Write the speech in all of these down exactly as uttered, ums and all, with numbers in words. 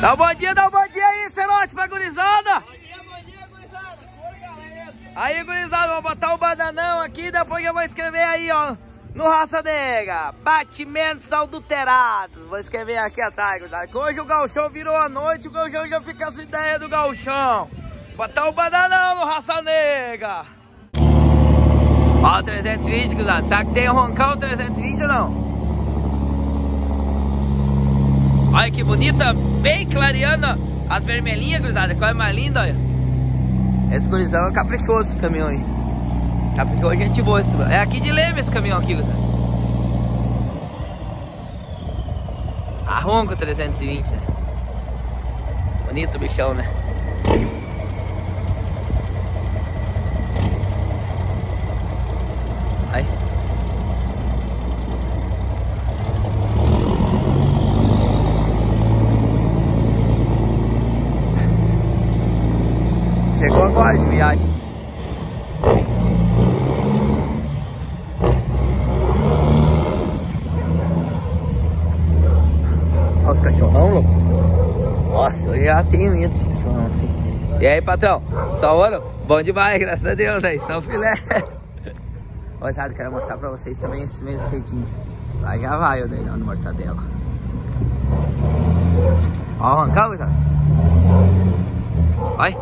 Dá um bom dia, dá um bom dia aí, Celote, pra gurizada. Bom dia, bom dia, gurizada. Cor, galera. Aí, gurizada, vou botar o bananão aqui, depois eu vou escrever aí, ó, no Raça Negra, batimentos adulterados. Vou escrever aqui atrás, gurizada, que hoje o gauchão virou a noite, o gauchão já fica essa ideia do gauchão. Botar o bananão no Raça Negra. Ó, o trezentos e vinte, gurizada, será que tem roncão trezentos e vinte ou não? Olha que bonita, bem clareando as vermelhinhas, gurizada, que olha mais linda, olha. Esse gurizão é caprichoso, esse caminhão aí. Caprichoso, gente boa esse. É aqui de Leme esse caminhão aqui, gurizada. Arronca o trezentos e vinte, né? Bonito o bichão, né? Aí. Chegou agora de viagem. Olha os cachorrão, louco. Nossa, eu já tenho medo desse cachorrão assim. E aí, patrão? Só ouro? Bom demais, graças a Deus, aí. Só filé. Olha, quero mostrar pra vocês também esse meio cedinho. Lá já vai eu daí no mortadela. Ó, arrancar, coitado. Vai.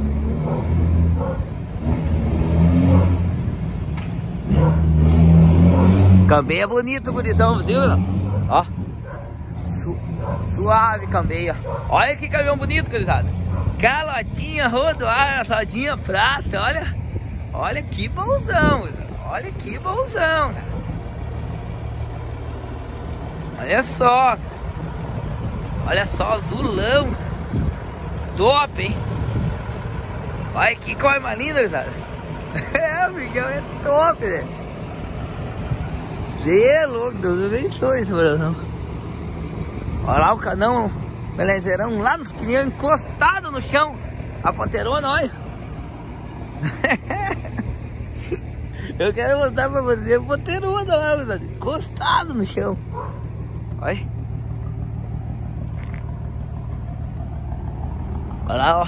Cambeia bonito, gurizão, viu? Ó. Su suave cambeia. Olha que caminhão bonito, gurizada. Calotinha, rodoar, rodinha prata, olha. Olha que bolsão, gurizada. Olha que bolsão, cara. Olha só, cara. Olha só, azulão. Top, hein? Olha que coisa mais linda, gurizada. É, amigão, é top, né? Cê é louco, Deus abençoe esse coração. Olha lá o canão, belezeirão, lá nos pneus, encostado no chão. A panterona, olha. Eu quero mostrar pra você a panterona, olha, encostado no chão. Olha. Olha lá, ó.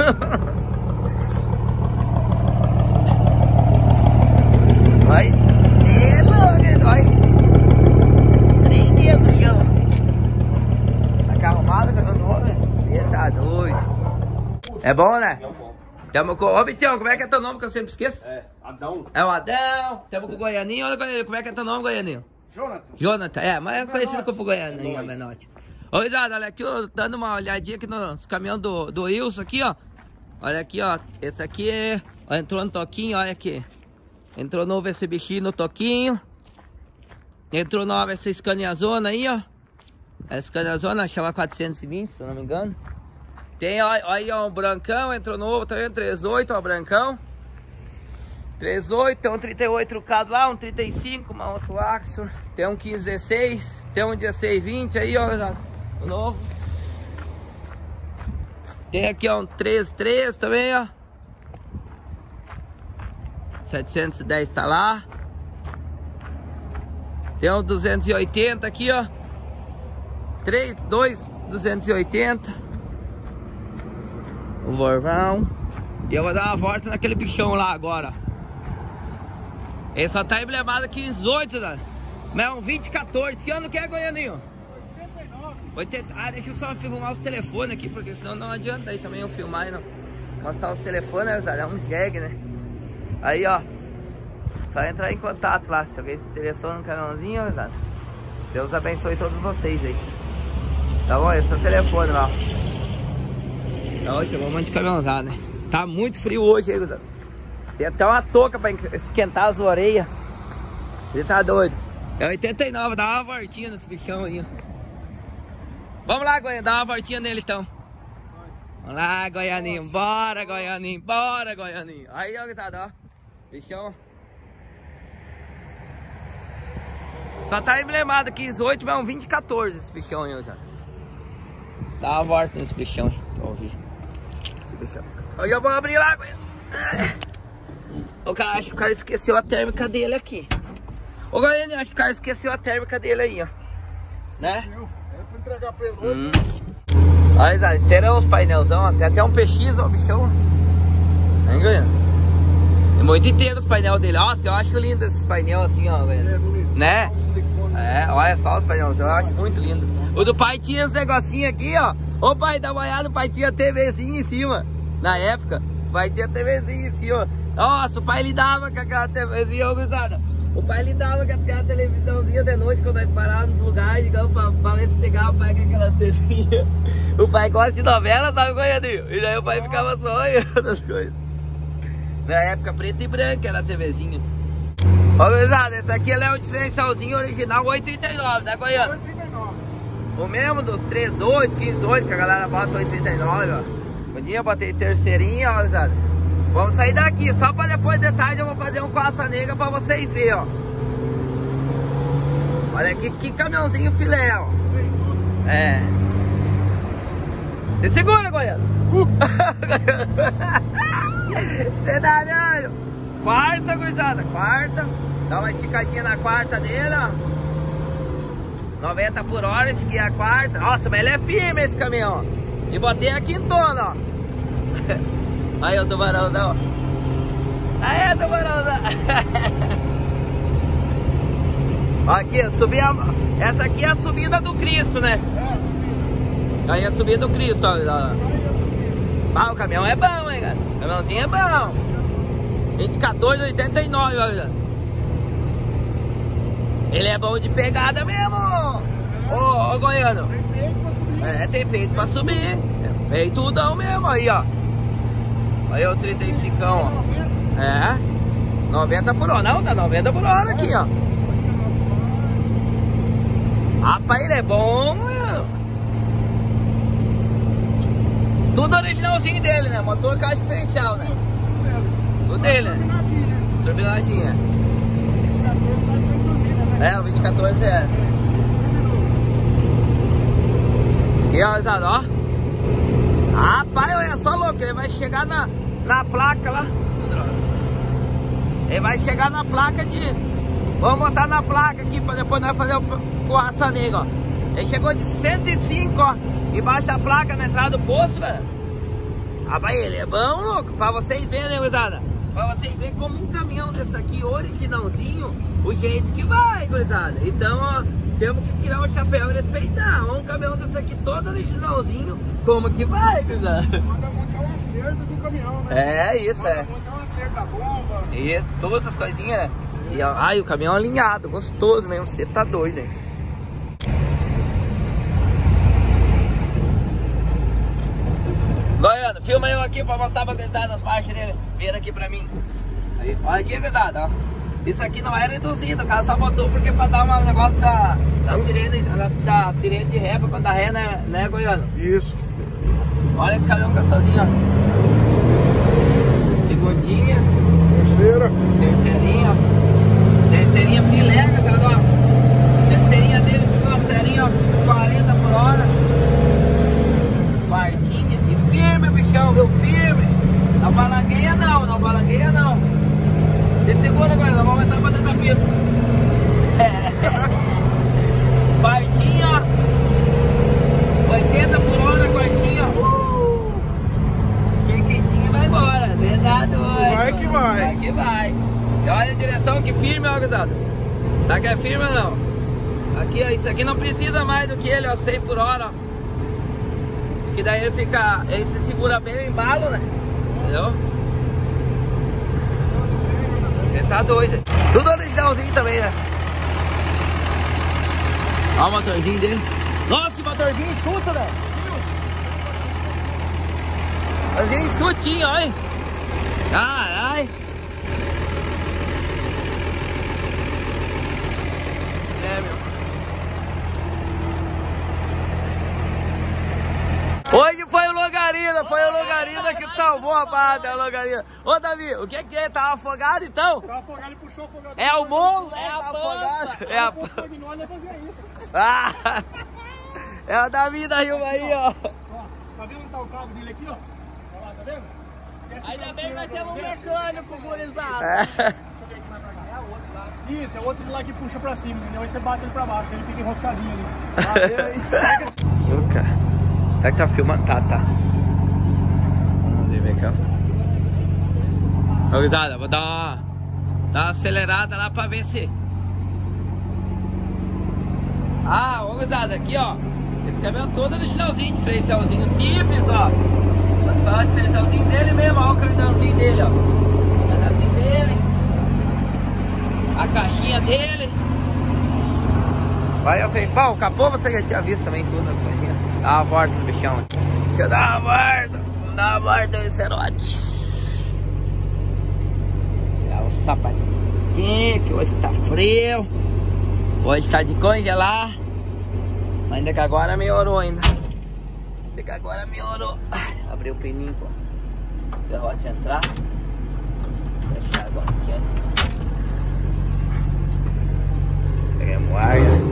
Vai. É louco, vai. Três dedos no chão. Tá cá arrumado, cara, nome? Você tá doido. É bom, né? É bom. Tamo com... Ô, Bitião, como é que é teu nome que eu sempre esqueço? É, Adão. É o Adão. Tamo com o Goianinho. Olha como é que é teu nome, Goianinho? Jonathan. Jonathan, é, mas é conhecido como Goianinho, é Menote. Ô, Isada, olha aqui, ó, dando uma olhadinha aqui nos caminhões do, do Wilson aqui, ó. Olha aqui, ó. Esse aqui é... Ó, entrou no toquinho, olha aqui. Entrou novo esse bichinho no toquinho. Entrou nova essa escaneazona aí, ó. Essa escaneazona chama quatrocentos e vinte, se eu não me engano. Tem ó, aí, ó, um brancão, entrou novo também, três oito, ó, brancão. três oito, tem um trinta e oito trucado lá, um trinta e cinco, uma outro Axo. Tem um quinze dezesseis, tem um dezesseis vinte aí, ó, o novo. Tem aqui, ó, um treze treze também, ó. setecentos e dez tá lá. Tem um duzentos e oitenta aqui, ó. três, dois, duzentos e oitenta. O Vorvão. E eu vou dar uma volta naquele bichão lá agora. Ele só tá emblemado aqui quinze oito, né? Mas é um vinte quatorze. Que ano que é, Goianinho? oitenta e nove. oitenta... Ah, deixa eu só filmar os telefones aqui, porque senão não adianta aí também eu filmar e não mostrar os telefones, né? É um jegue, né? Aí, ó. Só entrar em contato lá. Se alguém se interessou no canalzinho, ó. Deus abençoe todos vocês aí. Tá bom? Esse é o telefone lá. Então, hoje vamos de caminhãozada, né? Tá muito frio hoje aí, gurizada. Tem até uma touca pra esquentar as orelhas. Você tá doido? É oitenta e nove, dá uma voltinha nesse bichão aí, ó. Vamos lá, Goiânia, dá uma voltinha nele então. Vamos lá, Goianinho, bora, Goianinho, bora, Goianinho. Aí, ó, gurizada, ó. Bichão. Só tá emblemado quinze oito, mas é um vinte quatorze esse bichão aí, ó. Dá uma volta nesse bichão aí, pra ouvir. Esse bichão. Aí eu vou abrir lá, Goiânia. O cara, acho que o cara esqueceu a térmica dele aqui. Ô, Goiânia, acho que o cara esqueceu a térmica dele aí, ó. Né? É pra entregar pra ele hoje. Hum. Olha, inteirão os painelzão, tem até um P X, ó, bichão. Vem ganhando. É muito inteiro os painéis dele. Nossa, eu acho lindo esses painéis assim, ó, ganhando. É bonito. Né? É, olha só os painéis, eu acho muito lindo. O do pai tinha esse negocinho aqui, ó. Ô pai, dá uma olhada, o pai tinha TVzinho em cima. Na época, o pai tinha TVzinho em cima. Nossa, o pai lidava com aquela TVzinha, ó, gurizada. O pai lidava com aquela televisãozinha de noite, quando ele parava nos lugares, digamos, pra, pra ver se pegava o pai com aquela T V. O pai gosta de novela, sabe, Goianinho? E daí o pai ficava só olhando as coisas. Na época, preto e branco era a TVzinha. Ó, gurizada, esse aqui é o diferencialzinho original oito trinta e nove, né, Goiano? oito trinta e nove. O mesmo dos três oito, quinze oito, que a galera bota oito trinta e nove, ó. Um dia eu botei terceirinha, ó, gurizada. Vamos sair daqui, só pra depois de tarde eu vou fazer um Costa Negra pra vocês verem, ó. Olha aqui, que caminhãozinho filé, ó. É. Se segura, Goiano. Uh. Dedalhando. Quarta, gurizada, quarta. Dá uma esticadinha na quarta dele, ó. noventa por hora, estiquei a quarta. Nossa, mas ele é firme esse caminhão, ó. E botei a quintona, ó. Aí o tubarãozão. Aí o tubarãozão. Aqui, subi a... essa aqui é a subida do Cristo, né? Aí é a subida do Cristo, ó. Ah, o caminhão é bom, hein, cara? O caminhãozinho é bom. vinte e quatro, oitenta e nove, ó. Ele é bom de pegada mesmo. Ô, ô, Goiano. É, tem peito pra subir. Peitudão mesmo, aí, ó. Aí o trinta e cinco, ó. É. noventa por hora. Não, tá noventa por hora aqui, ó. Rapaz, ele é bom, mano. Tudo originalzinho dele, né? Motor caixa diferencial, né? Tudo dele, né? Turbinadinha. É, o vinte e quatro é. E ó, ó. Rapaz, olha só, louco, ele vai chegar na, na placa lá. Ele vai chegar na placa de... Vamos botar na placa aqui pra depois nós fazer o Costa Negra, ó. Ele chegou de cento e cinco, ó. Embaixo da placa, na entrada do posto, cara. Rapaz, ele é bom, louco. Pra vocês verem, né, gurizada? Pra vocês verem como um caminhão desse aqui, originalzinho, o jeito que vai, gurizada. Então, ó, temos que tirar o chapéu e respeitar. Um caminhão desse aqui todo originalzinho, como que vai, gurizada? Manda montar um acerto do caminhão, né? É, isso, Manda é. montar um acerto da bomba. Isso, todas as coisinhas, né? E, ó, ai, o caminhão alinhado, gostoso mesmo. Você tá doido, hein? Goiano, filma eu aqui pra mostrar pra gurizada as marchas dele. Vira aqui pra mim. Aí, olha aqui, gurizada, ó. Isso aqui não era reduzido, o cara só botou porque pra dar um negócio da, da, sirene, da, da sirene de ré, pra quando dá ré, né, né, Goiano? Isso. Olha que caminhão gostosinho, ó. Segundinha. Terceira. Terceirinha, ó. Terceirinha filé, gurizada, ó. Terceirinha dele, ficou serinha, ó, quarenta por hora. Quartinha. E firme, bichão, viu? Firme. Não balangueia não, não balangueia não. Se segura, agora, nós vamos entrar pra dentro da pista. É. Quartinha, oitenta por hora, quartinha. Uh. Chiquitinho vai embora, verdade, vai. Vai que vai. Vai que vai. E olha a direção que firme, ó, gurizada. Tá que é firme ou não? Aqui, ó, isso aqui não precisa mais do que ele, ó, cem por hora, ó. Que daí ele fica, ele se segura bem o embalo, né? Entendeu? Ele tá doido. Tudo originalzinho também, né? Olha o motorzinho dele. Nossa, que motorzinho enxuto, né? Motorzinho enxutinho, olha. Carai. É, meu. Hoje foi o Longarina, foi o Longarina que salvou a bada, o Longarina. Ô, Davi, o que que é? Tava afogado então? Tava afogado e puxou o afogador. É o monstro? É a afogado. pampa. É a Se fosse o Magnólia, fazia isso. Ah, é o Davi da Rio aí, ó. Ó, tá vendo onde tá o cabo dele aqui, ó? Olha lá, tá vendo? Esse Ainda bem que nós pra temos um ver. mecânico, gurizada. É. Deixa eu ver aqui mais pra cá. É o outro lá. Isso, é o outro lá que puxa pra cima, entendeu? Aí você bate ele pra baixo, ele fica enroscadinho ali. Nunca. Será que tá filmando? Tá, tá. Vamos ver aqui, ó. Ô, gurizada, vou dar uma, dar uma acelerada lá pra ver se... Ah, ô, gurizada, aqui, ó. Esse caminhão todo originalzinho, diferencialzinho simples, ó. Vamos falar o diferencialzinho dele mesmo, ó, o credãozinho dele, ó. O credãozinho dele. A caixinha dele. Vai, eu falei, pô, o capô você já tinha visto também tudo nas coisinhas. Dá uma volta no bichão. Deixa eu dar uma volta. Dá uma volta nesse cerote. Tirar o sapatinho, que hoje tá frio. Hoje tá de congelar. Mas ainda que agora melhorou ainda. Ainda que agora melhorou. Abrir o pininho, pô. Serrote entrar. Fechar agora aqui antes. Pegamos o ar.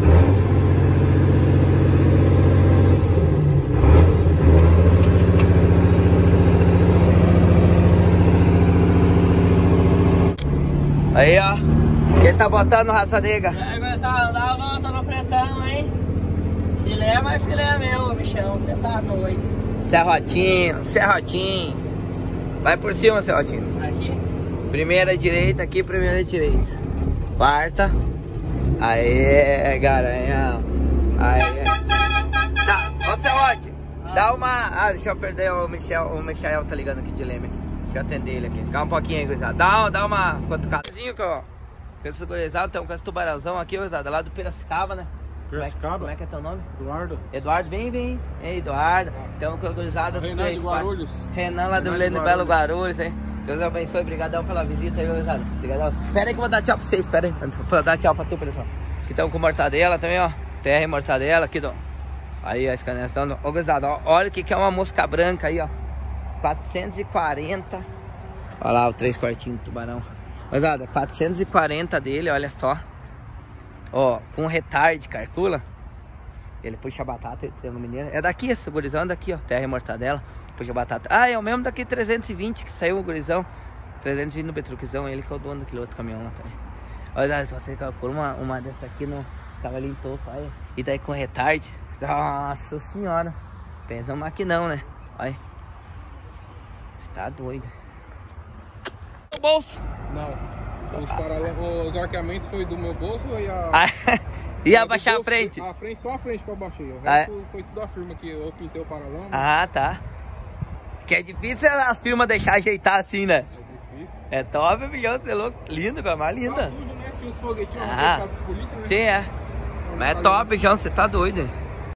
Aí, ó. Quem tá botando raça negra? Aí, pessoal, dá uma volta no pretão, hein? Filé, mas filé mesmo, bichão. Você tá doido. Serrotinho, serrotinho. Vai por cima, serrotinho. Aqui? Primeira direita, aqui, primeira direita. Quarta. Aê, garanhão. Aê. Tá, ô serrote. Ah. Dá uma... Ah, deixa eu perder o Michel. O Michel tá ligando aqui de Leme. Deixa eu atender ele aqui. Calma um pouquinho aí, gurizada. Dá, dá uma cutucadazinha, ó. Com esse gurizada, então com esse tubarãozão aqui, gurizada. Lá do Piracicaba, né? Piracicaba? Como é que é teu nome? Eduardo. Eduardo, vem, vem. Ei, Eduardo. Então com a gurizada do Renan de Guarulhos. Renan lá do Lene Belo Guarulhos, hein? Deus abençoe, obrigadão pela visita aí, gurizada. Obrigadão. Espera aí que eu vou dar tchau pra vocês, espera aí. Vou dar tchau pra tu, pessoal. Aqui estão com mortadela também, ó. Terra e mortadela aqui, ó. Aí, ó, escaneação. Ó, gurizada, ó, olha o que que é uma mosca branca aí, ó. quatrocentos e quarenta. Olha lá o três quartinhos do tubarão. Gurizada, quatrocentos e quarenta dele, olha só. Ó, com retard, calcula. Ele puxa a batata, no mineiro. É daqui esse gurizão, daqui, ó. Terra e mortadela. Puxa a batata. Ah, é o mesmo daqui trezentos e vinte que saiu o gurizão. trezentos e vinte no Petruquizão, ele que é o dono daquele outro caminhão lá também. Olha, você calcula uma, uma dessa aqui no cavalinho topo, olha. E daí com retard. Nossa senhora. Pensa um maquinão, né? Olha. Você tá doido. O bolso. Não. Os, paralel... Os arqueamentos foi do meu bolso e a... Ah, ia abaixar a frente? A frente, só a frente que eu abaixei. O resto ah, foi tudo a firma que eu pintei o paralama. Ah, tá. Que é difícil as firmas deixar ajeitar assim, né? É difícil. É top, milhão, você é louco. Lindo, cara, mais linda. Tá sujo, né? Tinha os foguetinhos, ah, polícia, né? Sim, é. Mas é top, João, você tá doido, hein?